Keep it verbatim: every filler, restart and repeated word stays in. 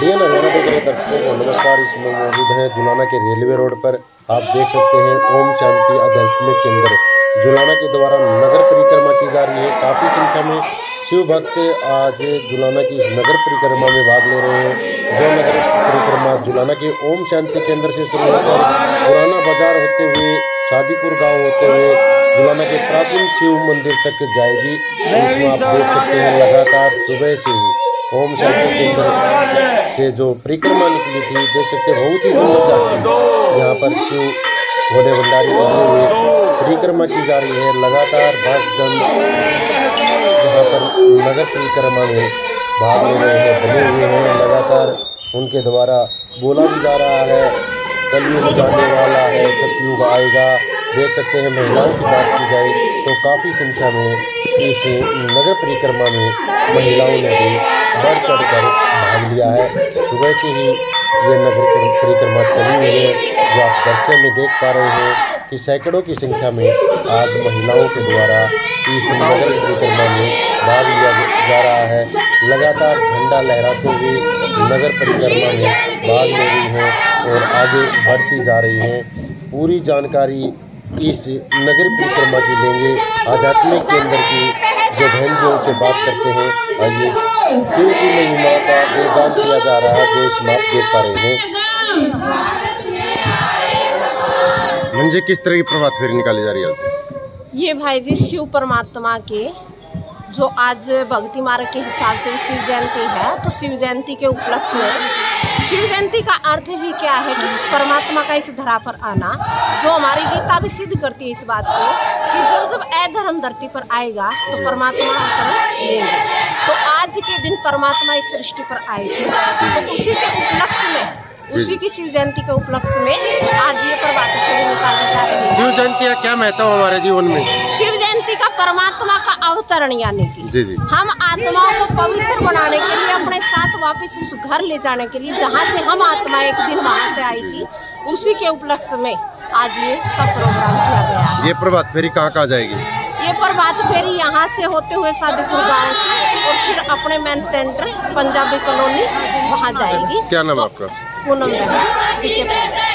D N Haryana देख रहे दर्शकों को नमस्कार। इसमें मौजूद हैं जुलाना के रेलवे रोड पर। आप देख सकते हैं ओम शांति आध्यात्मिक केंद्र जुलाना के द्वारा नगर परिक्रमा की जा रही है। काफ़ी संख्या में शिव भक्त आज जुलाना की इस नगर परिक्रमा में भाग ले रहे हैं। जो नगर परिक्रमा जुलाना के ओम शांति केंद्र से शुरू होकर पुराना बाजार होते हुए शादीपुर गांव होते हुए जुलाना के प्राचीन शिव मंदिर तक जाएगी। इसमें आप देख सकते हैं लगातार सुबह से ही ओम शांति केंद्र से जो परिक्रमा निकली थी, देख सकते हैं बहुत ही सुंदर झांकी यहाँ पर शिव भोले भंडारी बने हुए परिक्रमा की जा रही है। लगातार भक्तजन यहाँ पर नगर परिक्रमा में भाग ले रहे हैं, बने हुए हैं। लगातार उनके द्वारा बोला भी जा रहा है कलयुग जाने वाला है, सतयुग आएगा। देख सकते हैं महिलाओं की बात की जाए तो काफ़ी संख्या में इस नगर परिक्रमा में महिलाओं ने भी बढ़ चढ़ कर भाग लिया है। सुबह से ही ये नगर परिक्रमा चली हुई है। जो आप दृश्य में देख पा रहे हैं कि सैकड़ों की संख्या में आज महिलाओं के द्वारा इस नगर परिक्रमा में भाग लिया जा रहा है। लगातार झंडा लहराते हुए नगर परिक्रमा में भाग ले रही हैं और आगे बढ़ती जा रही हैं। पूरी जानकारी इस नगर परिक्रमा की लेंगे। आध्यात्मिक केंद्र की जो बहन जी उनसे बात करते हैं। आइए शिव की महिमा का गुणगान किया जा रहा है जो इसमें आप देख पा रहे हैं। मंजे किस तरह की प्रभात फेरी निकाली जा रही है? ये भाई जी शिव परमात्मा के जो आज भक्ति मार्ग के हिसाब से शिव जयंती है, तो शिव जयंती के उपलक्ष्य में शिव जयंती का अर्थ ही क्या है कि परमात्मा का इस धरा पर आना, जो हमारी गीता भी सिद्ध करती है इस बात को कि जब जब अधर्म धरती पर आएगा तो परमात्मा अवतरण लेंगे। तो आज के दिन परमात्मा इस सृष्टि पर आए थे, तो उसी के उपलक्ष्य में, उसी की शिव जयंती के उपलक्ष्य में आज ये प्रभात फेरी निकाली जा रही है। शिव जयंती का क्या महत्व हमारे जीवन में? शिव जयंती का परमात्मा का अवतरण यानी कि जी जी हम आत्माओं को पवित्र बनाने के लिए, अपने साथ वापस उस घर ले जाने के लिए जहाँ से हम आत्मा एक दिन वहाँ से आई थी, उसी के उपलक्ष्य में आज ये सब प्रोग्राम किया गया है। ये प्रभात फेरी कहाँ कहाँ जाएगी? ये प्रभात फेरी यहाँ से होते हुए शादीपुर गाँव से और फिर अपने मेन सेंटर पंजाबी कॉलोनी वहाँ जाएगी। क्या नाम है आपका? पूनम बहन।